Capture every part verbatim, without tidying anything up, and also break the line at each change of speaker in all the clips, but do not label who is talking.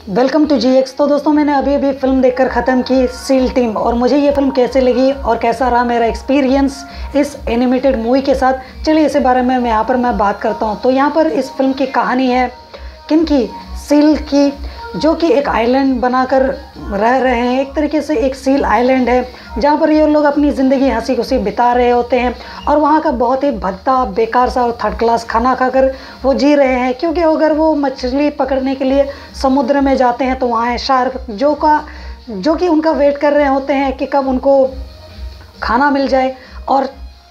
Welcome to ji x. तो दोस्तों मैंने अभी अभी फिल्म देखकर ख़त्म की सील टीम, और मुझे ये फिल्म कैसे लगी और कैसा रहा मेरा एक्सपीरियंस इस एनिमेटेड मूवी के साथ, चलिए इसी बारे में मैं यहाँ पर मैं बात करता हूँ। तो यहाँ पर इस फिल्म की कहानी है किन की, सील की, जो कि एक आइलैंड बनाकर रह रहे हैं। एक तरीके से एक सील आइलैंड है जहाँ पर ये लोग अपनी ज़िंदगी हंसी खुशी बिता रहे होते हैं, और वहाँ का बहुत ही भद्दा बेकार सा और थर्ड क्लास खाना खाकर वो जी रहे हैं। क्योंकि अगर वो मछली पकड़ने के लिए समुद्र में जाते हैं तो वहाँ है शार्क जो का जो कि उनका वेट कर रहे होते हैं कि कब उनको खाना मिल जाए और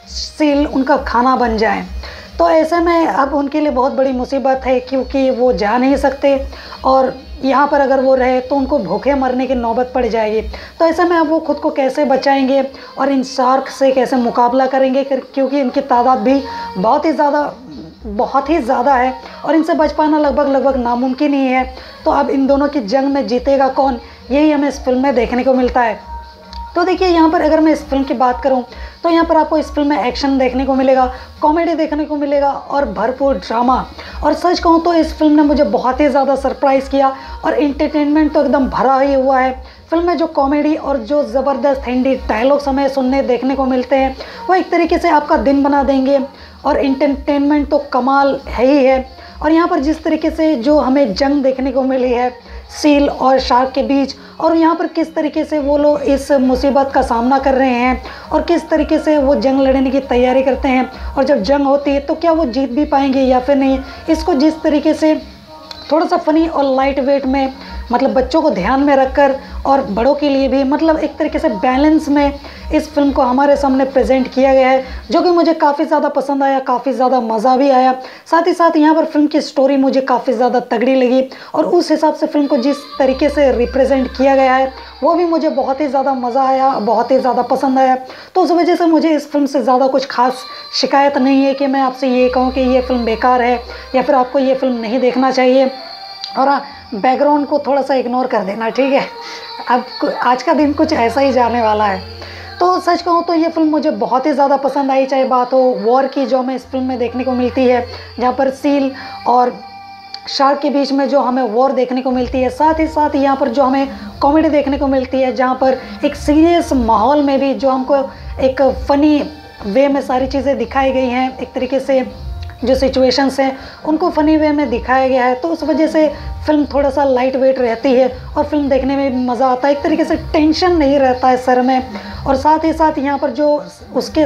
सील उनका खाना बन जाए। तो ऐसे में अब उनके लिए बहुत बड़ी मुसीबत है, क्योंकि वो जा नहीं सकते और यहाँ पर अगर वो रहे तो उनको भूखे मरने की नौबत पड़ जाएगी। तो ऐसे में अब वो खुद को कैसे बचाएंगे और इन शार्क से कैसे मुकाबला करेंगे, क्योंकि इनकी तादाद भी बहुत ही ज़्यादा बहुत ही ज़्यादा है और इनसे बच पाना लगभग लगभग नामुमकिन ही है। तो अब इन दोनों की जंग में जीतेगा कौन, यही हमें इस फिल्म में देखने को मिलता है। तो देखिए यहाँ पर अगर मैं इस फिल्म की बात करूँ तो यहाँ पर आपको इस फिल्म में एक्शन देखने को मिलेगा, कॉमेडी देखने को मिलेगा और भरपूर ड्रामा। और सच कहूँ तो इस फिल्म ने मुझे बहुत ही ज़्यादा सरप्राइज़ किया और इंटरटेनमेंट तो एकदम भरा ही हुआ है। फिल्म में जो कॉमेडी और जो ज़बरदस्त हिंदी डायलॉग्स हमें सुनने देखने को मिलते हैं वो एक तरीके से आपका दिन बना देंगे, और इंटरटेनमेंट तो कमाल है ही है। और यहाँ पर जिस तरीके से जो हमें जंग देखने को मिली है सील और शार्क के बीच, और यहाँ पर किस तरीके से वो लोग इस मुसीबत का सामना कर रहे हैं और किस तरीके से वो जंग लड़ने की तैयारी करते हैं, और जब जंग होती है तो क्या वो जीत भी पाएंगे या फिर नहीं। इसको जिस तरीके से थोड़ा सा फनी और लाइट वेट में, मतलब बच्चों को ध्यान में रखकर और बड़ों के लिए भी, मतलब एक तरीके से बैलेंस में इस फिल्म को हमारे सामने प्रेजेंट किया गया है, जो कि मुझे काफ़ी ज़्यादा पसंद आया, काफ़ी ज़्यादा मज़ा भी आया। साथ ही साथ यहाँ पर फिल्म की स्टोरी मुझे काफ़ी ज़्यादा तगड़ी लगी, और उस हिसाब से फिल्म को जिस तरीके से रिप्रेजेंट किया गया है वो भी मुझे बहुत ही ज़्यादा मज़ा आया, बहुत ही ज़्यादा पसंद आया। तो उस वजह से मुझे इस फिल्म से ज़्यादा कुछ खास शिकायत नहीं है कि मैं आपसे ये कहूँ कि ये फिल्म बेकार है या फिर आपको ये फिल्म नहीं देखना चाहिए। और बैकग्राउंड को थोड़ा सा इग्नोर कर देना, ठीक है। अब आज का दिन कुछ ऐसा ही जाने वाला है। तो सच कहूँ तो ये फिल्म मुझे बहुत ही ज़्यादा पसंद आई, चाहे बात हो वॉर की जो हमें इस फिल्म में देखने को मिलती है, जहाँ पर सील और शार्क के बीच में जो हमें वॉर देखने को मिलती है, साथ ही साथ यहाँ पर जो हमें कॉमेडी देखने को मिलती है, जहाँ पर एक सीरियस माहौल में भी जो हमको एक फ़नी वे में सारी चीज़ें दिखाई गई हैं, एक तरीके से जो सिचुएशंस हैं उनको फ़नी वे में दिखाया गया है। तो उस वजह से फिल्म थोड़ा सा लाइट वेट रहती है और फिल्म देखने में भी मज़ा आता है, एक तरीके से टेंशन नहीं रहता है सर में। और साथ ही साथ यहाँ पर जो उसके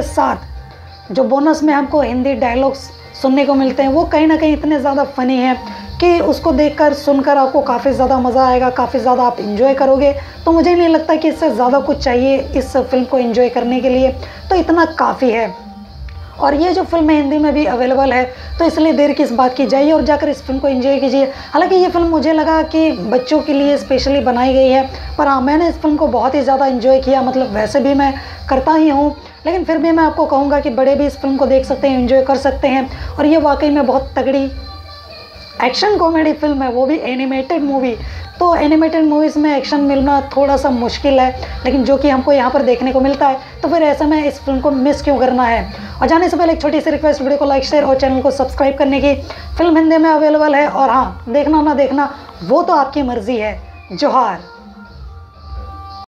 साथ जो बोनस में हमको हिंदी डायलॉग्स सुनने को मिलते हैं वो कहीं ना कहीं इतने ज़्यादा फ़नी हैं कि उसको देखकर सुनकर आपको काफ़ी ज़्यादा मज़ा आएगा, काफ़ी ज़्यादा आप इंजॉय करोगे। तो मुझे नहीं लगता कि इससे ज़्यादा कुछ चाहिए इस फिल्म को एंजॉय करने के लिए, तो इतना काफ़ी है। और ये जो फिल्म है हिंदी में भी अवेलेबल है, तो इसलिए देर किस बात की, जाइए और जाकर इस फिल्म को एंजॉय कीजिए। हालांकि ये फिल्म मुझे लगा कि बच्चों के लिए स्पेशली बनाई गई है, पर हाँ मैंने इस फिल्म को बहुत ही ज़्यादा एंजॉय किया। मतलब वैसे भी मैं करता ही हूँ, लेकिन फिर भी मैं आपको कहूँगा कि बड़े भी इस फिल्म को देख सकते हैं, एंजॉय कर सकते हैं। और ये वाकई में बहुत तगड़ी एक्शन कॉमेडी फिल्म है, वो भी एनिमेटेड मूवी। तो एनिमेटेड मूवीज़ में एक्शन मिलना थोड़ा सा मुश्किल है, लेकिन जो कि हमको यहाँ पर देखने को मिलता है, तो फिर ऐसे में इस फिल्म को मिस क्यों करना है। और जाने से पहले एक छोटी सी रिक्वेस्ट, वीडियो को लाइक शेयर और चैनल को सब्सक्राइब करने की। फिल्म हिंदी में अवेलेबल है, और हाँ देखना ना देखना वो तो आपकी मर्ज़ी है। जोहार।